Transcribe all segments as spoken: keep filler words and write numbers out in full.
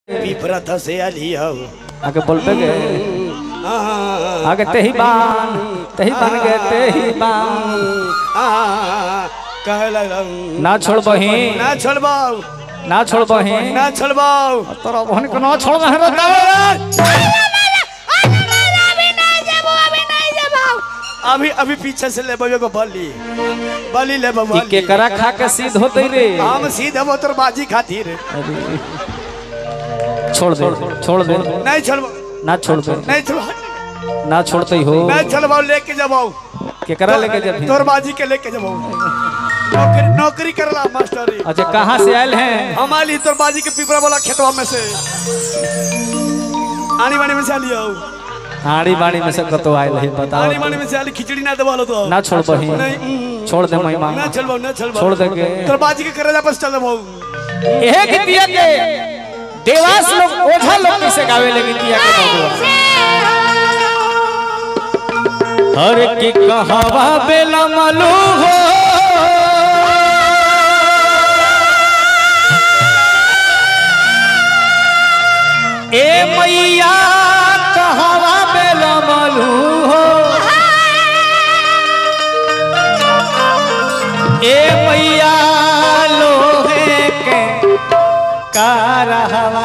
विप्रथ से अलियो आगे बोल पे गए आगे तेही बान तेही बन गए तेही बान कह ना छोड़ बही ना छोड़बाऊ ना छोड़ बही ना छोड़बाऊ तोरा बहन को ना छोड़ बहन अभी अभी पीछे से ले बबे को बली बली ले बबली के करा खा के सीध होते रे हम सीध हो तोर बाजी खातिर छोड़ दे छोड़ दे नहीं छोड़ ना छोड़ दे नहीं छोड़ ना छोड़ते हो नहीं छोड़बाऊ लेके जाबाऊ के करा लेके जब तोर बाजी के लेके जाबाऊ नौकरी नौकरी करला मास्टरी अच्छा कहां से आयल हैं हमारी तोर बाजी के पिपरा वाला खेतवा में से आनी बानी में से लियो हाड़ी बाड़ी में से कतो आयल है बताओ आनी बानी में से आली खिचड़ी ना देवालो तो ना छोड़ बही नहीं छोड़ दे महिमा ना छोड़बाऊ ना छोड़बाऊ छोड़ दे के तोर बाजी के करेला बस चल बाऊ एहे गीतिया के देवास लोग ओझा लोग से गावे ले गीतिया के बाबू हर की कहवा बेला मालू हो ए मैया कहवा बेला मालू हो ए मैया लोहे के कारहवा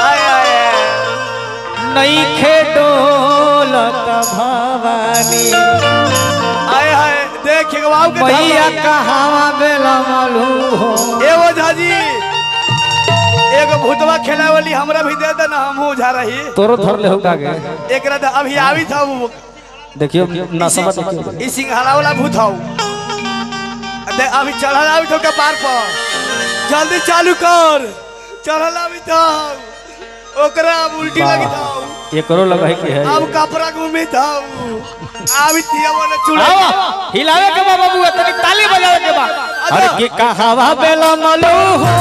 नहीं खेडोलत भवानी आए हाय देख बाबू के मैया कहवा बेला मालू हो ए वो झाजी एगो भूतवा खेला वाली हमरा भी दे दे ना हम हो जा रही तोरो धर ले होगा के एकरा तो अभी आवी था वो देखियो नसबत देखियो ई सिंघाड़ा वाला भूत हौ दे अभी चढ़ल आवी तो के पार पर जल्दी चालू कर चढ़ल आवी तो ओकरा अब उल्टी लगी था ये करो लगा है कि है अब कपड़ा घूमे था आवी तिया वाला चूड़ा हिलावे के बा बाबू तनी ताली बजावे के बा अरे की कहवा बेला मालू हो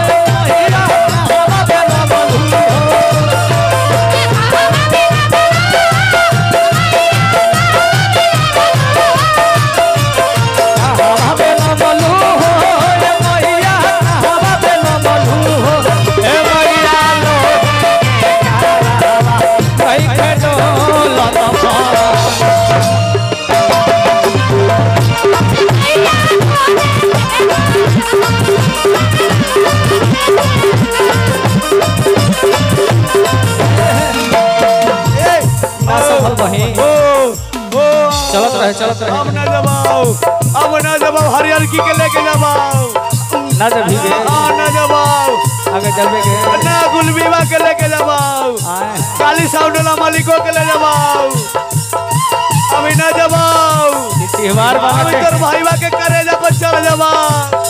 चलत रहे चलत रहे अब ना जबाओ अब ना जबाओ हरियर की के लेके जबाओ ना जब भी गए हां ना जबाओ आगे चलबे के ना गुलबीवा के लेके जबाओ काली साउंडला मालिको के ले जबाओ अभी ना जबाओ त्योहार बना के तोर भाईवा के करे जा पर चल जबाओ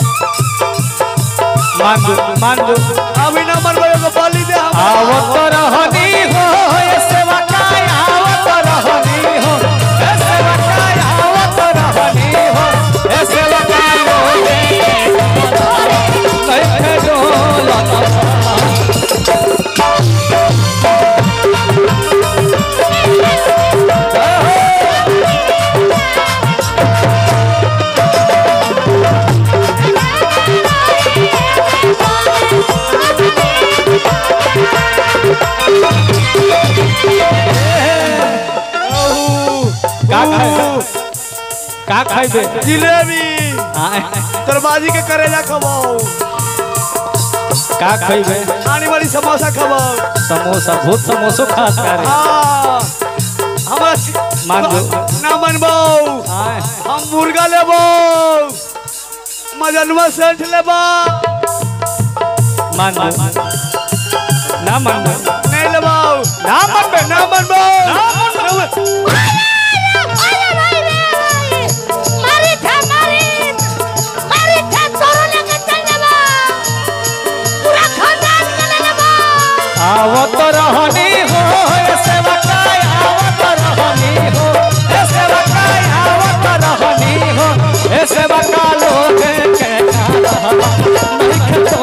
मान दो मान दो अभी ना मरबे को बोली दे हम आवत रहनी हो ए सेवा काय आवत रहनी हो ए सेवा काय आवत रहनी हो ए सेवा काय हो नहीं खेलो लता का खाइबे जिलेबी तोर बाजी के करेला खवाओ का खाइबे आनी वाली समोसा खवाओ समोसा भूत समोसो खास करे हां हमरा मान दो ना मनबो हम मुर्गा लेबो मजनवा सेठ लेबो मान दो ना मान दो नहीं लेबो ना मनबे ना मनबो ना मनबो आवत रहनी हो ए सेवा काय आवत रहनी हो ए सेवा काय आवत रहनी हो ए सेवा का लोग के कहवा नहीं खेतो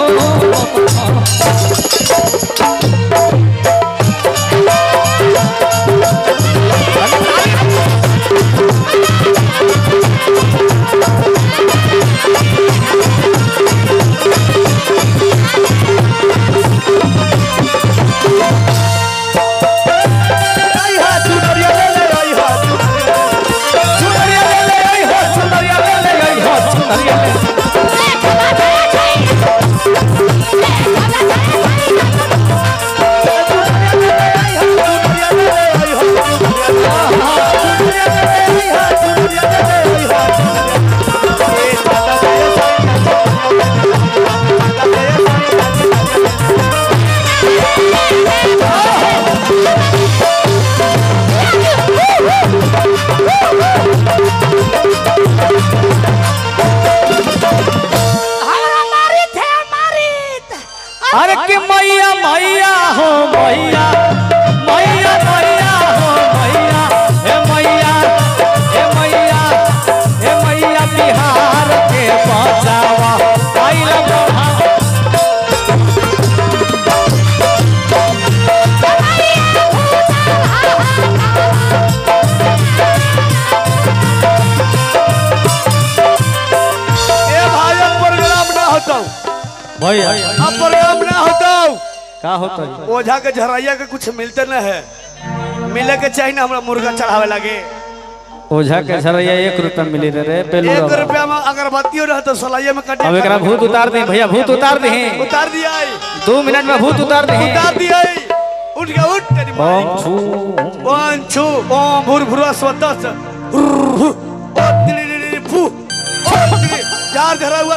का होता है ओझा के झरैया के कुछ मिलते न है, मिले के चाहिए ना हमरा मुर्गा चढ़ावे लगे। ओझा के झरैया एक रुपया मिली रे रे पेलू एक रुपया में अगरबत्तियों रह तो सलाइये में कटे। अब एकरा भूत उतार दे भैया, भूत उतार दे उतार दिया दो मिनट में भूत उतार दे उतार दिया। उठ गया उठ तेरी माई। ओम छू ओम छू ओम भूर भुरवा स्वतः ओ तिली फू यार धरा हुआ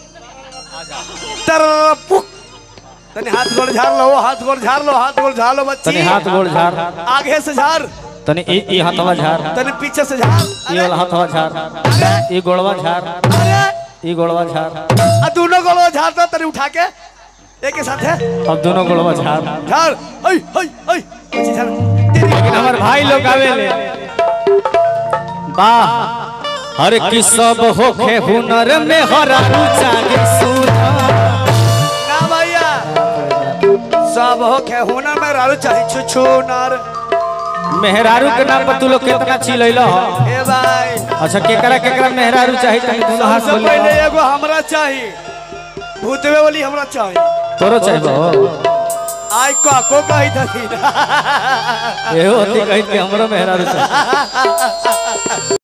तर पुक तने हाथ गोड़ झाड़ लो, हाथ गोड़ झाड़ लो, हाथ गोड़ झाड़ लो बच्ची। तने हाथ गोड़ झाड़, आगे से झाड़, तने ई ई हाथवा झाड़, तने पीछे से झाड़, ई वाला हाथवा झाड़, ई गोड़वा झाड़, अरे ई गोड़वा झाड़, आ दोनों गोड़वा झाड़ दो तने उठा के एक के साथ है। अब दोनों गोड़वा झाड़ झाड़ ओए ओए ओए बच्ची झाड़। लेकिन हमारे भाई लोग आवेले वाह हर की सब होखे हुनर में हरारू चाहे सुना ना भैया सब हो के हुनर में रारू चाहे छुछु नार। मेहरारू के नाम पर तू लोग कितना चिलैलो हो ए भाई अच्छा केकरा केकरा मेहरारू चाही तनी दोनों हाथ सबसे बोल पहले एगो हमरा चाहिए, भूतवे वाली हमरा चाहिए। तोरो चाहिए आई को को कही थी एहो होती कही के हमरो मेहरारू चाहिए।